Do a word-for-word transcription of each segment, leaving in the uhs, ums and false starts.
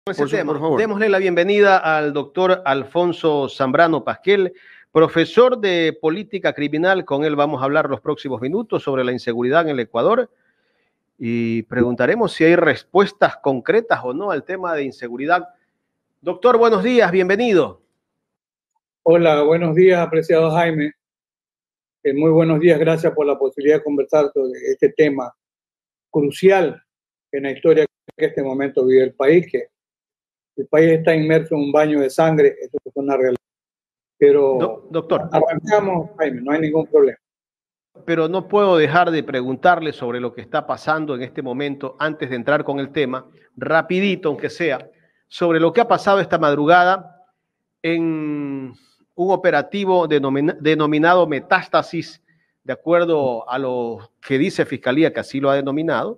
Ese tema. Por favor. Démosle la bienvenida al doctor Alfonso Zambrano Pasquel, profesor de política criminal. Con él vamos a hablar los próximos minutos sobre la inseguridad en el Ecuador y preguntaremos si hay respuestas concretas o no al tema de inseguridad. Doctor, buenos días, bienvenido. Hola, buenos días, apreciado Jaime. Eh, muy buenos días, gracias por la posibilidad de conversar sobre este tema crucial en la historia que en este momento vive el país, que el país está inmerso en un baño de sangre, esto es una realidad. Pero Do doctor, arrancamos, Jaime, no hay ningún problema. Pero no puedo dejar de preguntarle sobre lo que está pasando en este momento, antes de entrar con el tema, rapidito aunque sea, sobre lo que ha pasado esta madrugada en un operativo denomina denominado Metástasis, de acuerdo a lo que dice Fiscalía, que así lo ha denominado.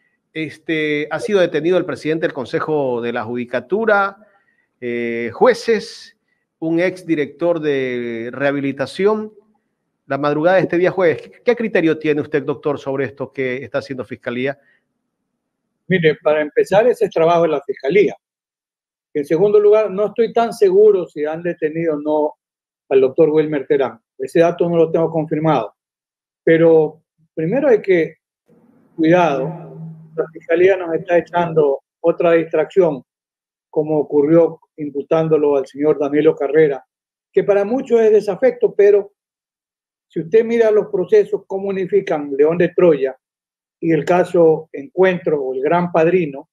Este, ha sido detenido el presidente del Consejo de la Judicatura, eh, jueces, un exdirector de rehabilitación. La madrugada de este día jueves, ¿qué criterio tiene usted, doctor, sobre esto que está haciendo Fiscalía? Mire, para empezar, ese es trabajo de la Fiscalía. En segundo lugar, no estoy tan seguro si han detenido o no al doctor Wilmer Terán. Ese dato no lo tengo confirmado. Pero primero hay que, cuidado, la Fiscalía nos está echando otra distracción, como ocurrió imputándolo al señor Danilo Carrera, que para muchos es desafecto, pero si usted mira los procesos, cómo unifican León de Troya y el caso Encuentro o el Gran Padrino,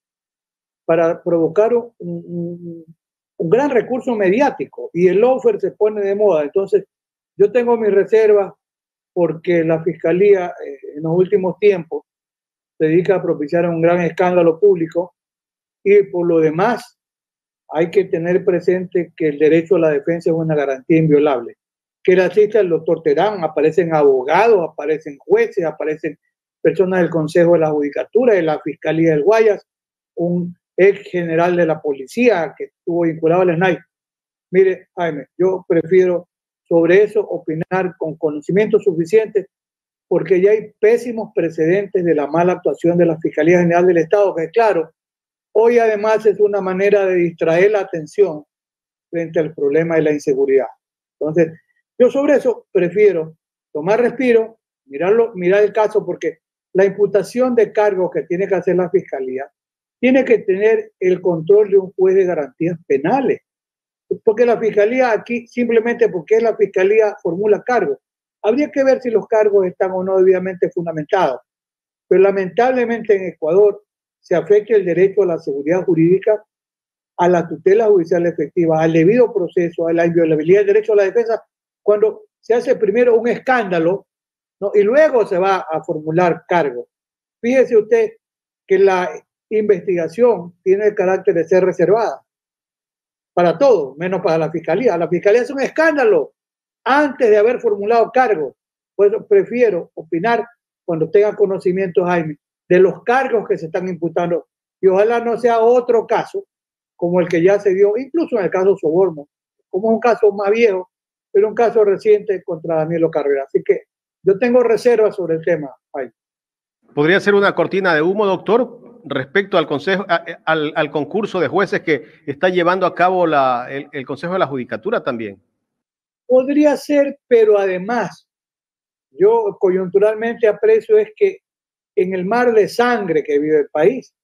para provocar un, un, un gran recurso mediático, y el lawfare se pone de moda. Entonces, yo tengo mis reservas porque la Fiscalía eh, en los últimos tiempos se dedica a propiciar un gran escándalo público, y por lo demás hay que tener presente que el derecho a la defensa es una garantía inviolable. Que la asista el doctor Terán, aparecen abogados, aparecen jueces, aparecen personas del Consejo de la Judicatura, de la Fiscalía del Guayas, un ex general de la policía que estuvo vinculado al S N A I. Mire, Jaime, yo prefiero sobre eso opinar con conocimientos suficientes, porque ya hay pésimos precedentes de la mala actuación de la Fiscalía General del Estado, que claro, hoy además es una manera de distraer la atención frente al problema de la inseguridad. Entonces, yo sobre eso prefiero tomar respiro, mirarlo, mirar el caso, porque la imputación de cargos que tiene que hacer la Fiscalía tiene que tener el control de un juez de garantías penales. Porque la Fiscalía aquí, simplemente porque es la Fiscalía, formula cargos. Habría que ver si los cargos están o no debidamente fundamentados. Pero lamentablemente en Ecuador se afecta el derecho a la seguridad jurídica, a la tutela judicial efectiva, al debido proceso, a la inviolabilidad del derecho a la defensa, cuando se hace primero un escándalo, ¿no? Y luego se va a formular cargos. Fíjese usted que la investigación tiene el carácter de ser reservada para todo, menos para la Fiscalía. La Fiscalía es un escándalo antes de haber formulado cargos. Por eso prefiero opinar cuando tenga conocimiento, Jaime, de los cargos que se están imputando, y ojalá no sea otro caso como el que ya se dio, incluso en el caso Soborno, como un caso más viejo, pero un caso reciente contra Danilo Carrera. Así que yo tengo reservas sobre el tema, Jaime. ¿Podría ser una cortina de humo, doctor, respecto al consejo, a, al, al concurso de jueces que está llevando a cabo la, el, el Consejo de la Judicatura también? Podría ser, pero además, yo coyunturalmente aprecio es que en el mar de sangre que vive el país,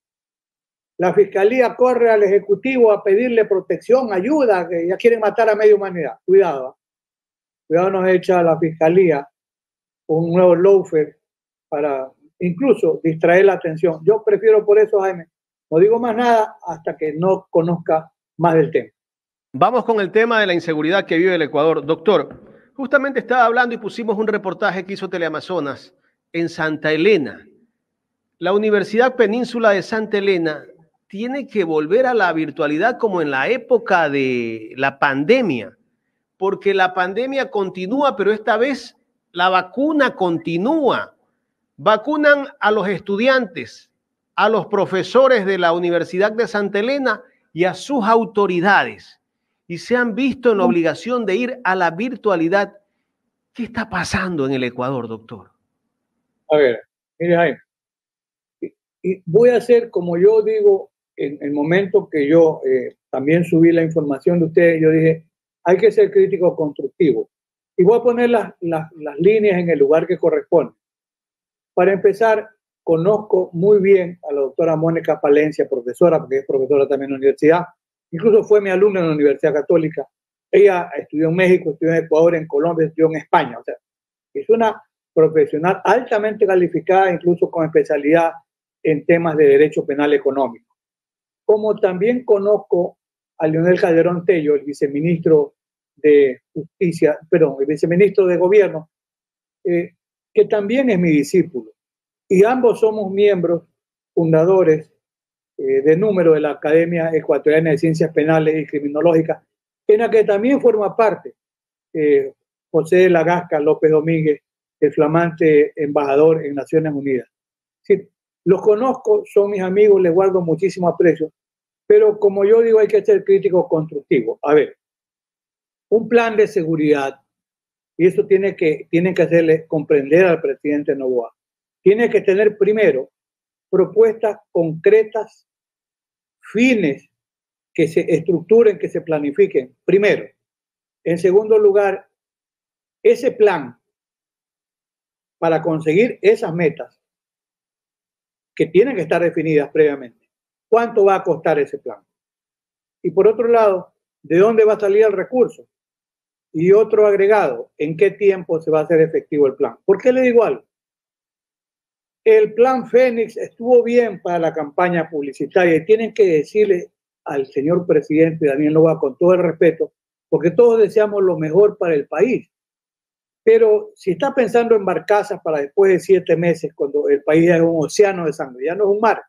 la Fiscalía corre al Ejecutivo a pedirle protección, ayuda, que ya quieren matar a media humanidad. Cuidado, cuidado nos echa la Fiscalía un nuevo lawfare para incluso distraer la atención. Yo prefiero por eso, Jaime, no digo más nada hasta que no conozca más del tema. Vamos con el tema de la inseguridad que vive el Ecuador. Doctor, justamente estaba hablando y pusimos un reportaje que hizo Teleamazonas en Santa Elena. La Universidad Península de Santa Elena tiene que volver a la virtualidad como en la época de la pandemia, porque la pandemia continúa, pero esta vez la vacuna continúa. Vacunan a los estudiantes, a los profesores de la Universidad de Santa Elena y a sus autoridades, y se han visto en la obligación de ir a la virtualidad. ¿Qué está pasando en el Ecuador, doctor? A ver, mire, Jaime, y voy a hacer como yo digo en el momento que yo eh, también subí la información de ustedes, yo dije, hay que ser crítico constructivo. Y voy a poner las, las, las líneas en el lugar que corresponde. Para empezar, conozco muy bien a la doctora Mónica Palencia, profesora, porque es profesora también en la universidad. Incluso fue mi alumna en la Universidad Católica. Ella estudió en México, estudió en Ecuador, en Colombia, estudió en España. O sea, es una profesional altamente calificada, incluso con especialidad en temas de derecho penal económico. Como también conozco a Leonel Calderón Tello, el viceministro de Justicia, perdón, el viceministro de Gobierno, eh, que también es mi discípulo. Y ambos somos miembros fundadores eh, de número de la Academia Ecuatoriana de Ciencias Penales y Criminológicas, en la que también forma parte eh, José de la Gasca López Domínguez, el flamante embajador en Naciones Unidas. Sí, los conozco, son mis amigos, les guardo muchísimo aprecio, pero como yo digo, hay que ser crítico constructivo. A ver, un plan de seguridad, y eso tiene que, tiene que hacerle comprender al presidente Noboa, tiene que tener primero propuestas concretas, fines, que se estructuren, que se planifiquen, primero. En segundo lugar, ese plan para conseguir esas metas que tienen que estar definidas previamente. ¿Cuánto va a costar ese plan? Y por otro lado, ¿de dónde va a salir el recurso? Y otro agregado, ¿en qué tiempo se va a hacer efectivo el plan? ¿Por qué le digo algo? El plan Fénix estuvo bien para la campaña publicitaria y tienen que decirle al señor presidente Daniel Noboa con todo el respeto, porque todos deseamos lo mejor para el país. Pero si está pensando en barcazas para después de siete meses, cuando el país ya es un océano de sangre, ya no es un mar.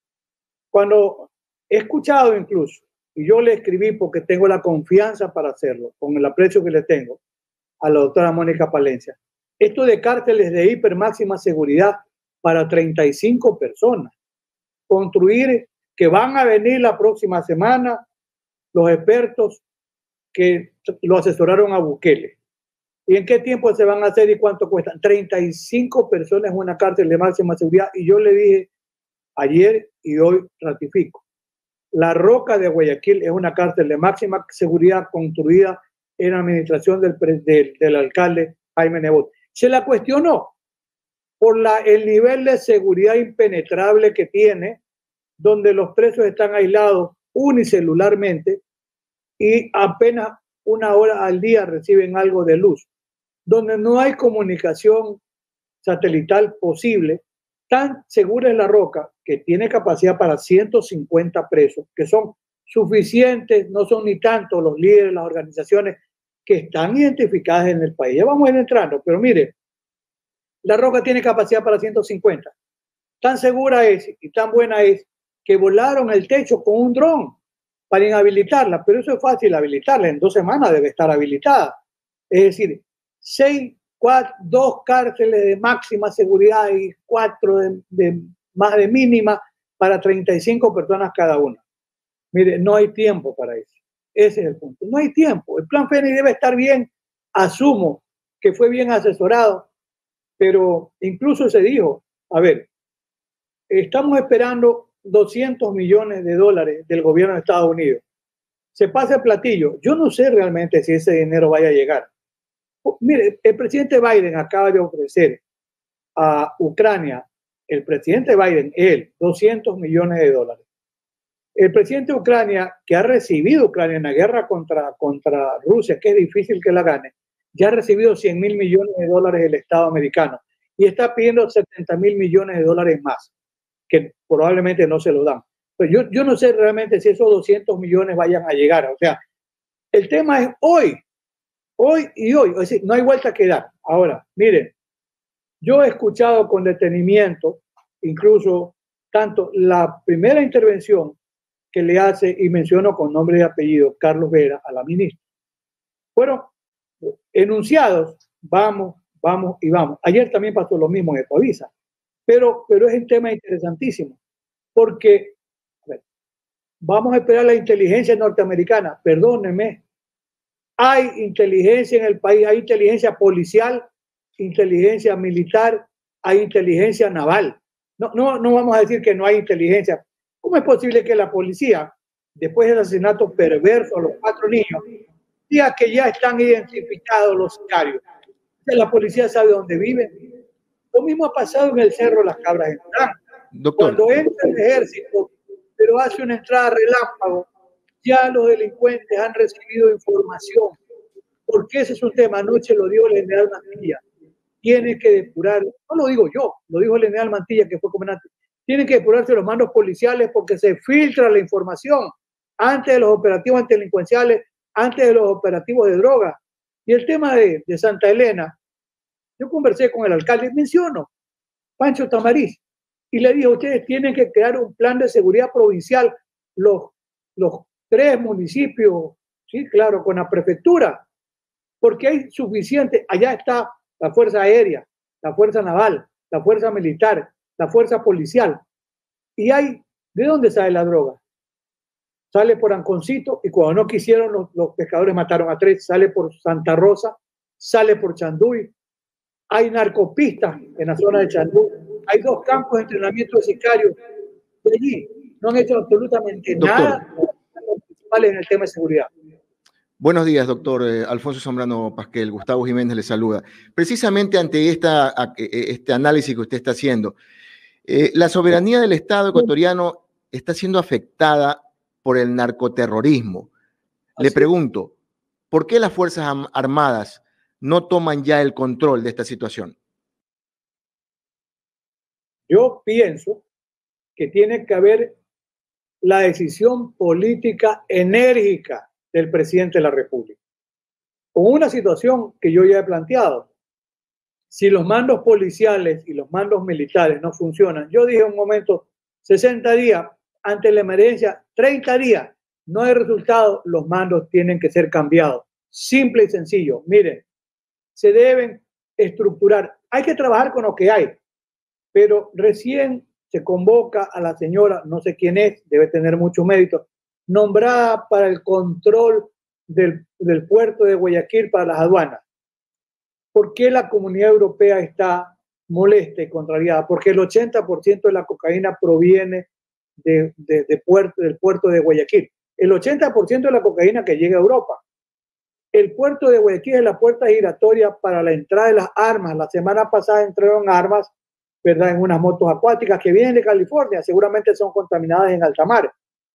Cuando he escuchado incluso, y yo le escribí porque tengo la confianza para hacerlo, con el aprecio que le tengo a la doctora Mónica Palencia, esto de cárteles de hiper máxima seguridad para treinta y cinco personas, construir que van a venir la próxima semana los expertos que lo asesoraron a Bukele. ¿Y en qué tiempo se van a hacer y cuánto cuestan? treinta y cinco personas en una cárcel de máxima seguridad. Y yo le dije ayer y hoy ratifico. La Roca de Guayaquil es una cárcel de máxima seguridad construida en la administración del, del, del alcalde Jaime Nebot. Se la cuestionó por la, el nivel de seguridad impenetrable que tiene, donde los presos están aislados unicelularmente y apenas una hora al día reciben algo de luz, donde no hay comunicación satelital posible. Tan segura es La Roca que tiene capacidad para ciento cincuenta presos, que son suficientes, no son ni tanto los líderes, las organizaciones que están identificadas en el país. Ya vamos a ir entrando, pero mire, La Roca tiene capacidad para ciento cincuenta. Tan segura es y tan buena es que volaron el techo con un dron para inhabilitarla, pero eso es fácil habilitarla, en dos semanas debe estar habilitada. Es decir, seis, cuatro, dos cárceles de máxima seguridad y cuatro de, de más de mínima para treinta y cinco personas cada una. Mire, no hay tiempo para eso. Ese es el punto. No hay tiempo. El plan Fénix debe estar bien, asumo que fue bien asesorado, pero incluso se dijo, a ver, estamos esperando doscientos millones de dólares del gobierno de Estados Unidos. Se pasa el platillo. Yo no sé realmente si ese dinero vaya a llegar. Mire, el presidente Biden acaba de ofrecer a Ucrania, el presidente Biden, él, doscientos millones de dólares. El presidente de Ucrania, que ha recibido Ucrania en la guerra contra, contra Rusia, que es difícil que la gane, ya ha recibido cien mil millones de dólares del Estado americano y está pidiendo setenta mil millones de dólares más, que probablemente no se lo dan. Pero yo, yo no sé realmente si esos doscientos millones vayan a llegar. O sea, el tema es hoy, hoy y hoy. Es decir, no hay vuelta que dar. Ahora, miren, yo he escuchado con detenimiento, incluso tanto la primera intervención que le hace, y menciono con nombre y apellido, Carlos Vera, a la ministra. Fueron enunciados, vamos, vamos y vamos. Ayer también pasó lo mismo en Ecoavisa. Pero, pero es un tema interesantísimo, porque a ver, vamos a esperar la inteligencia norteamericana. Perdónenme, hay inteligencia en el país, hay inteligencia policial, inteligencia militar, hay inteligencia naval. No, no, no vamos a decir que no hay inteligencia. ¿Cómo es posible que la policía, después del asesinato perverso a los cuatro niños, diga que ya están identificados los sicarios? La policía sabe dónde viven. Lo mismo ha pasado en el Cerro Las Cabras en Durán. Doctor. Cuando entra el ejército, pero hace una entrada relámpago, ya los delincuentes han recibido información. Porque ese es un tema. Anoche lo dijo el general Mantilla. Tiene que depurar, no lo digo yo, lo dijo el general Mantilla, que fue comandante. Tienen que depurarse los mandos policiales porque se filtra la información antes de los operativos antidelincuenciales, antes de los operativos de droga. Y el tema de, de Santa Elena, yo conversé con el alcalde, menciono, Pancho Tamariz, y le dije, ustedes tienen que crear un plan de seguridad provincial, los, los tres municipios, sí, claro, con la prefectura, porque hay suficiente, allá está la Fuerza Aérea, la Fuerza Naval, la Fuerza Militar, la Fuerza Policial, y hay, ¿de dónde sale la droga? Sale por Anconcito, y cuando no quisieron, los, los pescadores mataron a tres, sale por Santa Rosa, sale por Chanduy, hay narcopistas en la zona de Chanduy, hay dos campos de entrenamiento de sicarios, y allí no han hecho absolutamente Doctor. nada principales en el tema de seguridad. Buenos días, doctor eh, Alfonso Zambrano Pasquel. Gustavo Jiménez le saluda. Precisamente ante esta, a, este análisis que usted está haciendo, eh, la soberanía del Estado ecuatoriano está siendo afectada por el narcoterrorismo. Le pregunto, ¿por qué las Fuerzas Armadas no toman ya el control de esta situación? Yo pienso que tiene que haber la decisión política enérgica del presidente de la República. Con una situación que yo ya he planteado. Si los mandos policiales y los mandos militares no funcionan, yo dije un momento, sesenta días ante la emergencia, treinta días, no hay resultado, los mandos tienen que ser cambiados. Simple y sencillo. Miren, se deben estructurar. Hay que trabajar con lo que hay, pero recién se convoca a la señora, no sé quién es, debe tener mucho mérito, nombrada para el control del, del puerto de Guayaquil para las aduanas. ¿Por qué la Comunidad Europea está molesta y contrariada? Porque el ochenta por ciento de la cocaína proviene de, de, de puerto, del puerto de Guayaquil. El ochenta por ciento de la cocaína que llega a Europa. El puerto de Guayaquil es la puerta giratoria para la entrada de las armas. La semana pasada entraron armas, ¿verdad?, en unas motos acuáticas que vienen de California. Seguramente son contaminadas en alta mar.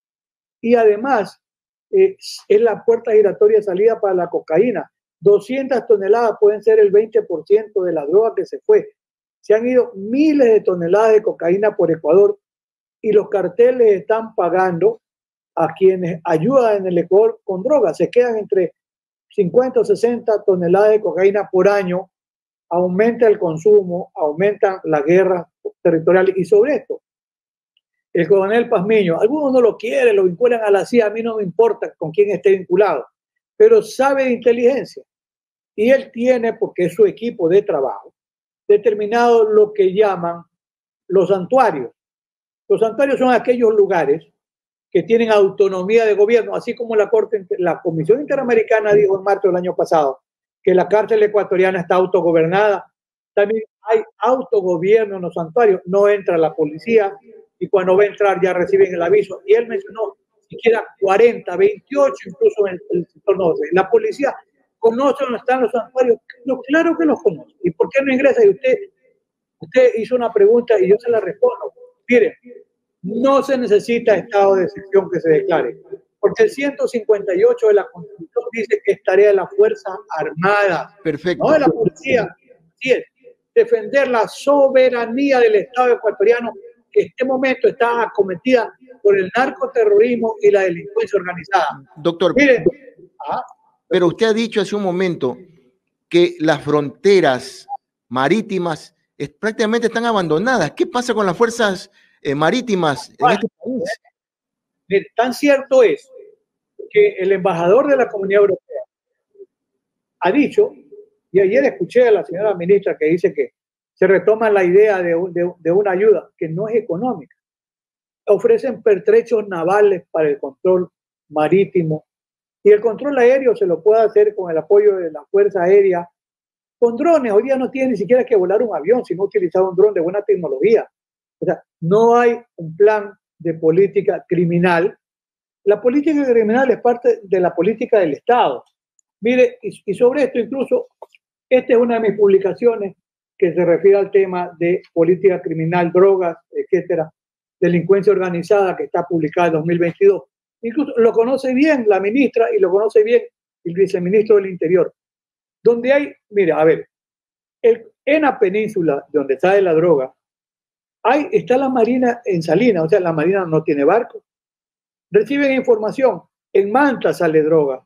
Y además, eh, es la puerta giratoria de salida para la cocaína. doscientas toneladas pueden ser el veinte por ciento de la droga que se fue. Se han ido miles de toneladas de cocaína por Ecuador y los carteles están pagando a quienes ayudan en el Ecuador con drogas. Se quedan entre cincuenta o sesenta toneladas de cocaína por año. Aumenta el consumo, aumentan las guerras territoriales. Y sobre esto, el coronel Pazmiño, algunos no lo quieren, lo vinculan a la C I A, a mí no me importa con quién esté vinculado, pero sabe de inteligencia. Y él tiene, porque es su equipo de trabajo, determinado lo que llaman los santuarios. Los santuarios son aquellos lugares que tienen autonomía de gobierno, así como la Corte, la Comisión Interamericana dijo en marzo del año pasado que la cárcel ecuatoriana está autogobernada. También hay autogobierno en los santuarios. No entra la policía y cuando va a entrar ya reciben el aviso. Y él mencionó siquiera cuarenta, veintiocho incluso en el sector norte. La policía conoce dónde están los santuarios. No, claro que los conoce. ¿Y por qué no ingresa? Y usted, usted hizo una pregunta y yo se la respondo. Mire, no se necesita estado de excepción que se declare, porque el ciento cincuenta y ocho de la Constitución dice que es tarea de la Fuerza Armada, Perfecto. no de la policía. Sí, es defender la soberanía del Estado ecuatoriano, que en este momento está acometida por el narcoterrorismo y la delincuencia organizada. Doctor, Miren, ah, pero usted ha dicho hace un momento que las fronteras marítimas es, prácticamente están abandonadas. ¿Qué pasa con las fuerzas eh, marítimas en bueno, este país? miren, tan cierto es que el embajador de la Comunidad Europea ha dicho, y ayer escuché a la señora ministra que dice que se retoma la idea de, un, de, de una ayuda que no es económica. Ofrecen pertrechos navales para el control marítimo y el control aéreo se lo puede hacer con el apoyo de la Fuerza Aérea, con drones. Hoy día no tiene ni siquiera que volar un avión, sino utilizar un dron de buena tecnología. O sea, no hay un plan de política criminal. La política criminal es parte de la política del Estado. Mire, y, y sobre esto incluso, esta es una de mis publicaciones que se refiere al tema de política criminal, drogas, etcétera, delincuencia organizada, que está publicada en dos mil veintidós. Incluso lo conoce bien la ministra y lo conoce bien el viceministro del Interior. Donde hay, mira, a ver, el, en la península donde sale la droga, hay, está la Marina en Salinas, o sea, la Marina no tiene barco. Reciben información, en Manta sale droga.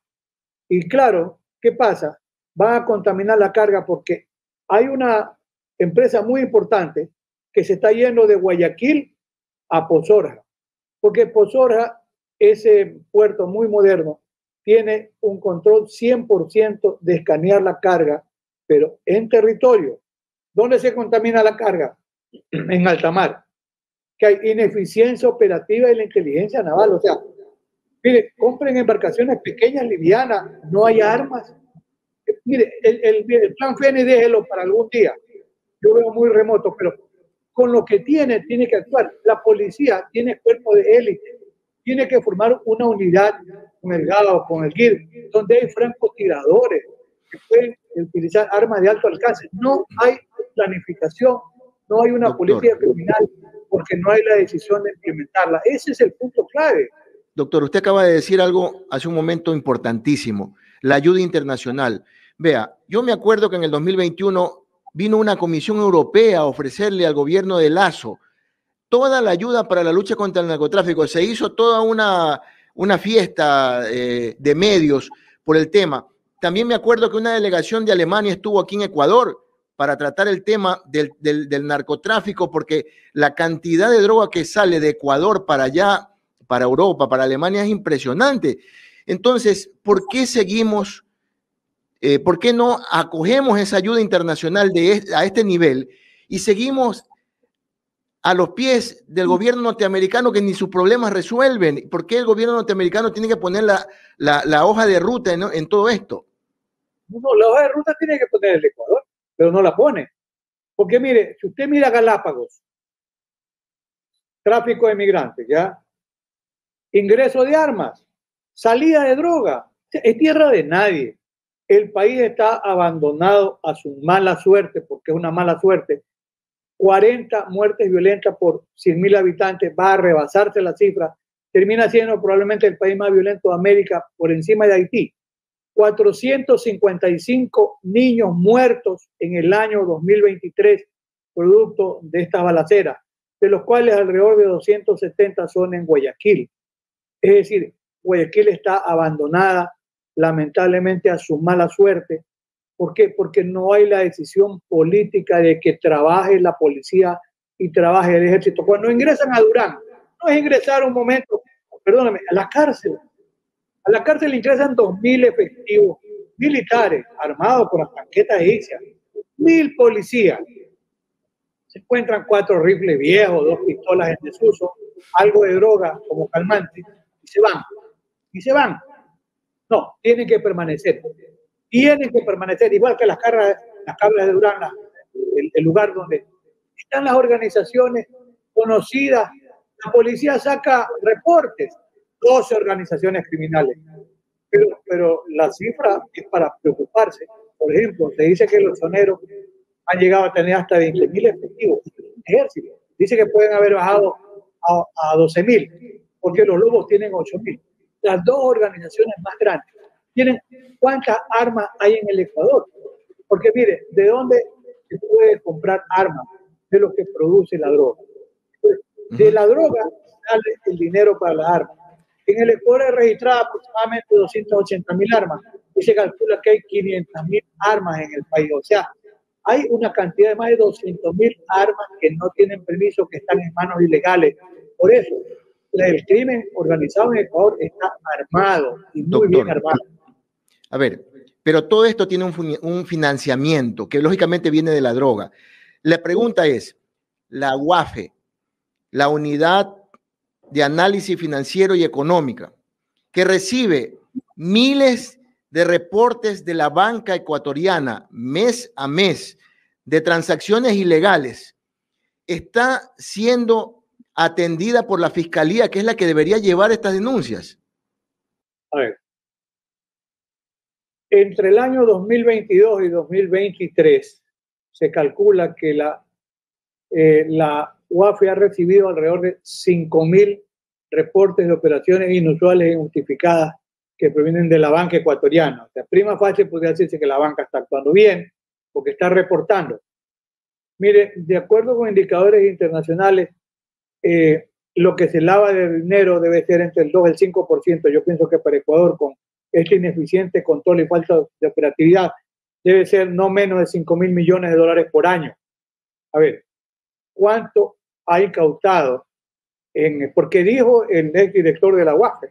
Y claro, ¿qué pasa? Van a contaminar la carga porque hay una empresa muy importante que se está yendo de Guayaquil a Pozorja. Porque Pozorja, ese puerto muy moderno, tiene un control cien por ciento de escanear la carga, pero en territorio. ¿Dónde se contamina la carga? En alta mar. Que hay ineficiencia operativa de la inteligencia naval. O sea, mire, compren embarcaciones pequeñas, livianas, no hay armas. Mire, el, el, el plan F E N I déjelo para algún día. Yo veo muy remoto, pero con lo que tiene, tiene que actuar. La policía tiene cuerpo de élite, tiene que formar una unidad con el G A O, con el G I R, donde hay francotiradores que pueden utilizar armas de alto alcance. No hay planificación, no hay una Doctor. política criminal, porque no hay la decisión de implementarla. Ese es el punto clave. Doctor, usted acaba de decir algo hace un momento importantísimo, la ayuda internacional. Vea, yo me acuerdo que en el dos mil veintiuno vino una comisión europea a ofrecerle al gobierno de Lasso toda la ayuda para la lucha contra el narcotráfico. Se hizo toda una, una fiesta eh, de medios por el tema. También me acuerdo que una delegación de Alemania estuvo aquí en Ecuador para tratar el tema del, del, del narcotráfico, porque la cantidad de droga que sale de Ecuador para allá, para Europa, para Alemania, es impresionante. Entonces, ¿por qué seguimos, eh, por qué no acogemos esa ayuda internacional de, a este nivel y seguimos a los pies del gobierno norteamericano que ni sus problemas resuelven? ¿Por qué el gobierno norteamericano tiene que poner la, la, la hoja de ruta en, en todo esto? No, la hoja de ruta tiene que poner el Ecuador, pero no la pone. Porque mire, si usted mira Galápagos, tráfico de migrantes, ¿ya? Ingreso de armas, salida de droga, es tierra de nadie. El país está abandonado a su mala suerte, porque es una mala suerte. cuarenta muertes violentas por cien mil habitantes, va a rebasarse la cifra, termina siendo probablemente el país más violento de América por encima de Haití. cuatrocientos cincuenta y cinco niños muertos en el año dos mil veintitrés, producto de esta balacera, de los cuales alrededor de doscientos setenta son en Guayaquil. Es decir, Guayaquil está abandonada lamentablemente a su mala suerte. ¿Por qué? Porque no hay la decisión política de que trabaje la policía y trabaje el ejército. Cuando ingresan a Durán, no es ingresar un momento, perdóname, a la cárcel. A la cárcel ingresan dos mil efectivos militares armados con las tanquetas egipcias, mil policías. Se encuentran cuatro rifles viejos, dos pistolas en desuso, algo de droga como calmante, y se van. Y se van. No, tienen que permanecer. Tienen que permanecer, igual que las cabras, las cabras de Durán, el, el lugar donde están las organizaciones conocidas. La policía saca reportes, doce organizaciones criminales, pero, pero la cifra es para preocuparse. Por ejemplo, se dice que los soneros han llegado a tener hasta veinte mil efectivos. Ejército dice que pueden haber bajado a, a doce mil, porque los lobos tienen ocho mil. Las dos organizaciones más grandes tienen cuántas armas hay en el Ecuador. Porque mire, ¿de dónde se puede comprar armas? De lo que produce la droga. De la droga sale el dinero para las armas. En el Ecuador hay registradas aproximadamente doscientas ochenta mil armas y se calcula que hay quinientas mil armas en el país. O sea, hay una cantidad de más de doscientas mil armas que no tienen permiso, que están en manos ilegales. Por eso, el crimen organizado en Ecuador está armado y muy Doctor, bien armado. A ver, pero todo esto tiene un, un financiamiento que lógicamente viene de la droga. La pregunta es, la U A F E, la Unidad de Análisis Financiero y Económica, que recibe miles de reportes de la banca ecuatoriana mes a mes de transacciones ilegales, está siendo atendida por la Fiscalía, que es la que debería llevar estas denuncias? A ver, entre el año dos mil veintidós y dos mil veintitrés se calcula que la, eh, la U A F E ha recibido alrededor de cinco mil reportes de operaciones inusuales e injustificadas que provienen de la banca ecuatoriana. O sea, prima facie podría decirse que la banca está actuando bien porque está reportando. Mire, de acuerdo con indicadores internacionales, eh, lo que se lava de dinero debe ser entre el dos y el cinco por ciento. Yo pienso que para Ecuador, con este ineficiente control y falta de operatividad, debe ser no menos de cinco mil millones de dólares por año. A ver, ¿cuánto ha incautado? En, porque dijo el exdirector de la U A F E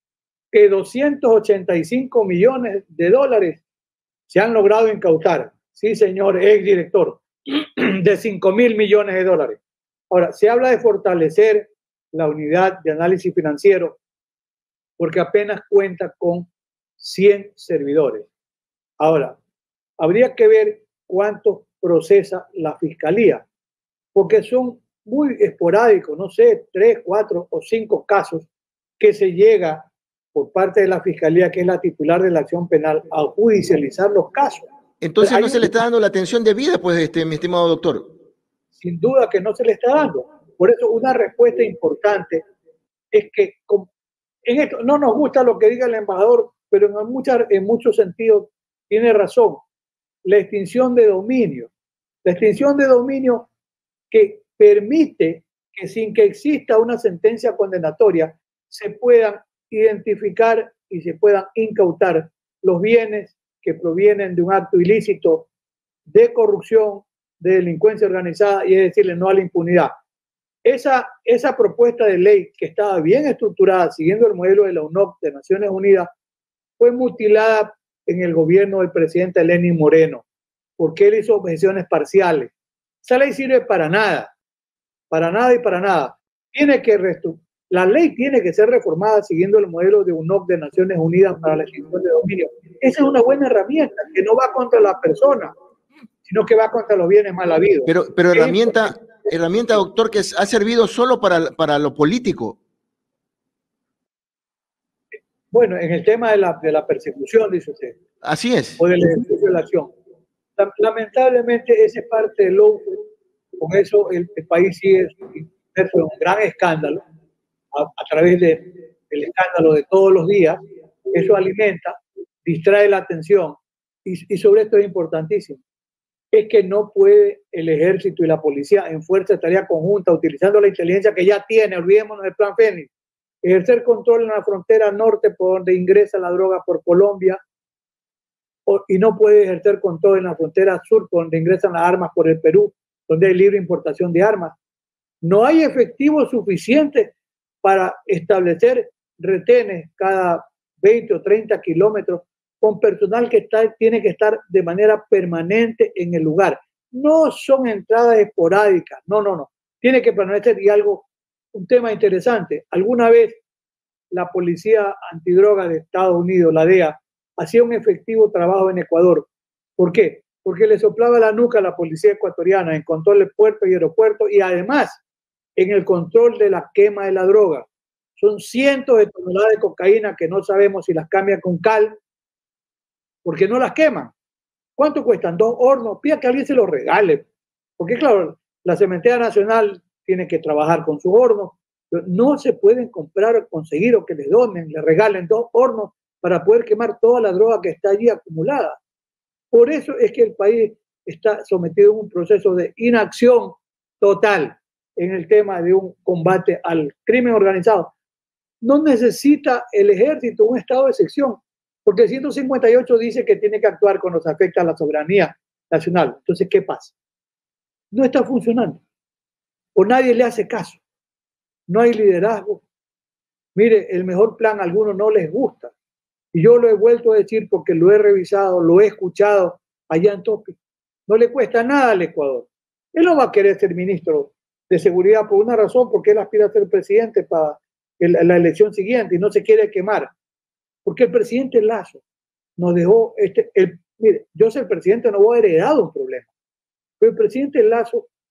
que doscientos ochenta y cinco millones de dólares se han logrado incautar. Sí, señor exdirector, de cinco mil millones de dólares. Ahora, se habla de fortalecer la unidad de análisis financiero porque apenas cuenta con cien servidores. Ahora, habría que ver cuánto procesa la Fiscalía, porque son muy esporádicos, no sé, tres, cuatro o cinco casos que se llega por parte de la Fiscalía, que es la titular de la acción penal, a judicializar los casos. Entonces no se le está dando la atención debida, pues, este, mi estimado doctor. Sin duda que no se le está dando. Por eso una respuesta importante es que en esto no nos gusta lo que diga el embajador, pero en, muchas, en muchos sentidos tiene razón. La extinción de dominio. La extinción de dominio que permite que sin que exista una sentencia condenatoria se puedan identificar y se puedan incautar los bienes que provienen de un acto ilícito de corrupción, de delincuencia organizada, y es decirle no a la impunidad. Esa, esa propuesta de ley, que estaba bien estructurada siguiendo el modelo de la U N O C de Naciones Unidas, fue mutilada en el gobierno del presidente Lenín Moreno, porque él hizo objeciones parciales. Esa ley sirve para nada, para nada y para nada. Tiene que restu- la ley tiene que ser reformada siguiendo el modelo de U N O C de Naciones Unidas para la extinción de dominio. Esa es una buena herramienta que no va contra la persona, sino que va contra los bienes mal habidos. Pero, pero herramienta, herramienta, doctor, que ha servido solo para, para lo político. Bueno, en el tema de la, de la persecución, dice usted. Así es. O del ejercicio de la acción. Lamentablemente, esa es parte del lawfare. Con eso, el, el país sigue inmerso en un gran escándalo a, a través de, del escándalo de todos los días. Eso alimenta, distrae la atención. Y, y sobre esto es importantísimo. Es que no puede el ejército y la policía en fuerza de tarea conjunta, utilizando la inteligencia que ya tiene, olvidémonos del plan Fénix, ejercer control en la frontera norte por donde ingresa la droga por Colombia, o, y no puede ejercer control en la frontera sur por donde ingresan las armas por el Perú, donde hay libre importación de armas. No hay efectivo suficiente para establecer retenes cada veinte o treinta kilómetros con personal que está, tiene que estar de manera permanente en el lugar. No son entradas esporádicas, no, no, no. Tiene que permanecer. Y algo, un tema interesante, alguna vez la Policía Antidroga de Estados Unidos, la D E A, hacía un efectivo trabajo en Ecuador. ¿Por qué? Porque le soplaba la nuca a la policía ecuatoriana en control de puertos y aeropuertos y además en el control de la quema de la droga. Son cientos de toneladas de cocaína que no sabemos si las cambian con cal, porque no las queman. ¿Cuánto cuestan? Dos hornos. Pida que alguien se los regale. Porque claro, la Cementera Nacional tiene que trabajar con sus hornos. Pero no se pueden comprar o conseguir o que les donen, les regalen dos hornos para poder quemar toda la droga que está allí acumulada. Por eso es que el país está sometido a un proceso de inacción total en el tema de un combate al crimen organizado. No necesita el ejército un estado de excepción, porque el ciento cincuenta y ocho dice que tiene que actuar cuando se afecta a la soberanía nacional. Entonces, ¿qué pasa? No está funcionando. O nadie le hace caso. No hay liderazgo. Mire, el mejor plan a algunos no les gusta. Y yo lo he vuelto a decir porque lo he revisado, lo he escuchado allá en Topi. No le cuesta nada al Ecuador. Él no va a querer ser ministro de seguridad por una razón, porque él aspira a ser presidente para el, la elección siguiente y no se quiere quemar. Porque el presidente Lasso nos dejó, este, el, mire, yo soy el presidente, no voy a heredar un problema. Pero el presidente Lasso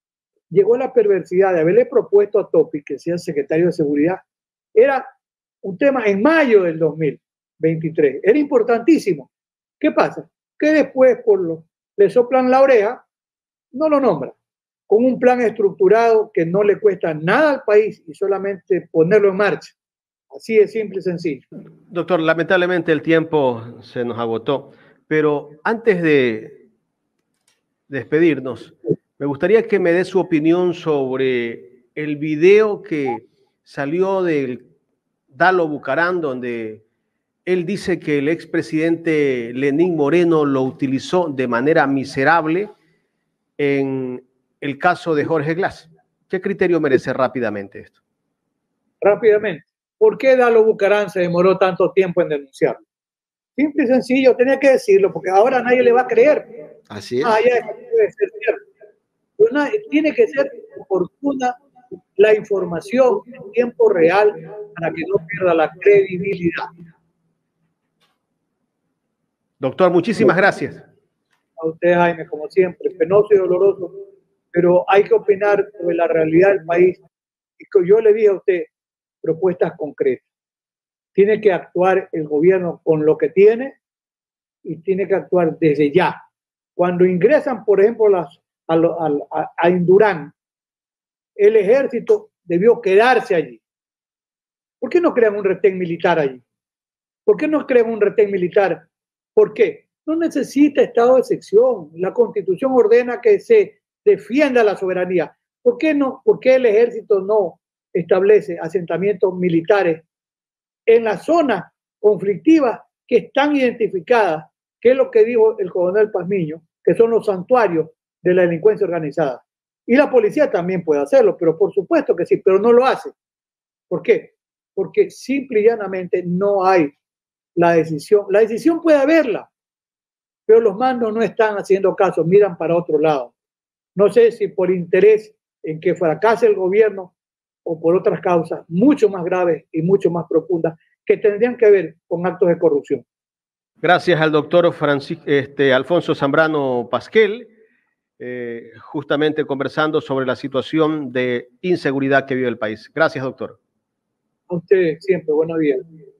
llegó la perversidad de haberle propuesto a Topi que sea secretario de Seguridad. Era un tema en mayo del dos mil veintitrés. Era importantísimo. ¿Qué pasa? Que después, por lo, le soplan la oreja, no lo nombra, con un plan estructurado que no le cuesta nada al país y solamente ponerlo en marcha. Así de simple y sencillo. Doctor, lamentablemente el tiempo se nos agotó, pero antes de despedirnos, me gustaría que me dé su opinión sobre el video que salió del Dalo Bucaram, donde él dice que el expresidente Lenín Moreno lo utilizó de manera miserable en el caso de Jorge Glass. ¿Qué criterio merece rápidamente esto? Rápidamente. ¿Por qué Dalo Bucaram se demoró tanto tiempo en denunciarlo? Simple y sencillo, tenía que decirlo, porque ahora nadie le va a creer. Así es. Ah, ya debe ser cierto. Pues nada, tiene que ser oportuna la información en tiempo real para que no pierda la credibilidad. Doctor, muchísimas gracias. A usted, Jaime, como siempre, penoso y doloroso, pero hay que opinar sobre la realidad del país. Y yo le dije a usted, propuestas concretas. Tiene que actuar el gobierno con lo que tiene y tiene que actuar desde ya. Cuando ingresan, por ejemplo, las, a, a, a Indurán, el ejército debió quedarse allí. ¿Por qué no crean un retén militar allí? ¿Por qué no crean un retén militar? ¿Por qué? No necesita estado de excepción. La Constitución ordena que se defienda la soberanía. ¿Por qué no? ¿Por qué el ejército no establece asentamientos militares en las zonas conflictivas que están identificadas, que es lo que dijo el coronel Pazmiño, que son los santuarios de la delincuencia organizada? Y la policía también puede hacerlo, pero por supuesto que sí, pero no lo hace. ¿Por qué? Porque simple y llanamente no hay la decisión. La decisión puede haberla, pero los mandos no están haciendo caso, miran para otro lado. No sé si por interés en que fracase el gobierno o por otras causas mucho más graves y mucho más profundas que tendrían que ver con actos de corrupción. Gracias al doctor Francis, este, Alfonso Zambrano Pasquel, eh, justamente conversando sobre la situación de inseguridad que vive el país. Gracias, doctor. A usted siempre, buenos días.